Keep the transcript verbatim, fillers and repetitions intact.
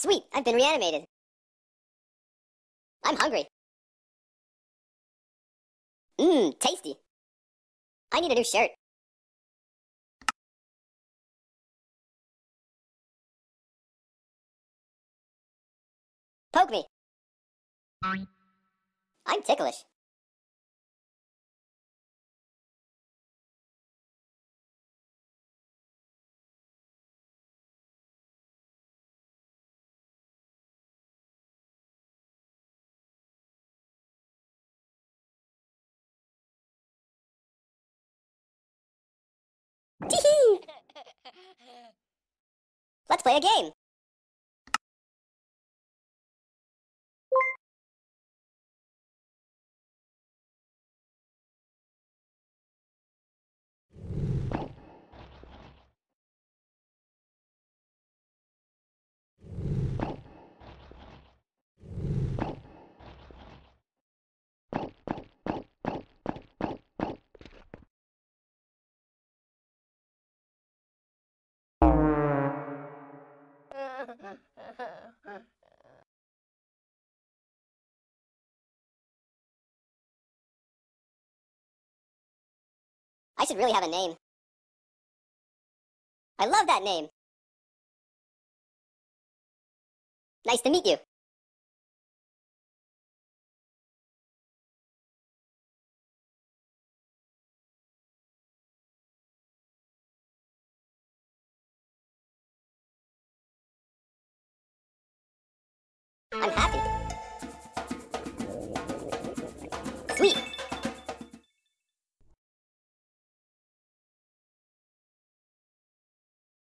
Sweet, I've been reanimated. I'm hungry. Mmm, tasty. I need a new shirt. Poke me. I'm ticklish. Tee-hee! Let's play a game. I should really have a name. I love that name. Nice to meet you. I'm happy.